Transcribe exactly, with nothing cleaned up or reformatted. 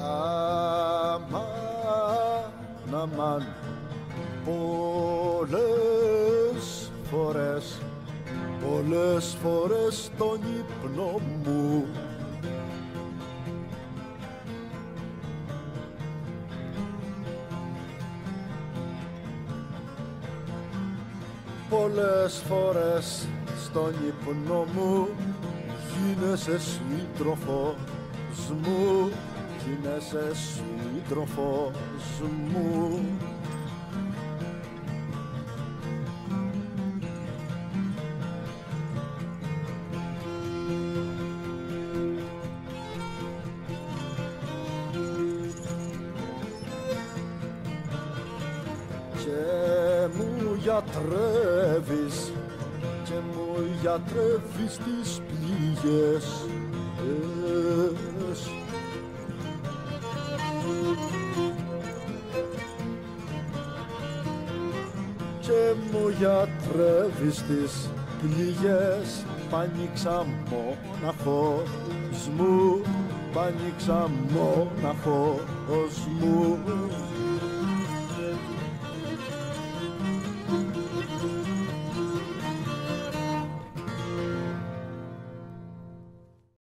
Αμάν, αμάν, πολλές φορές, πολλές φορές τον ύπνο μου πολλές φορές στον ύπνο μου γίνεσαι σύντροφος μου, γίνεσαι σύντροφος μου. Και μου γιατρεύεις, και μου γιατρεύεις τις πληγές. Και μου γιατρεύεις τις πληγές. Πάνιξα μόναχος μου, πάνιξα μόναχος μου.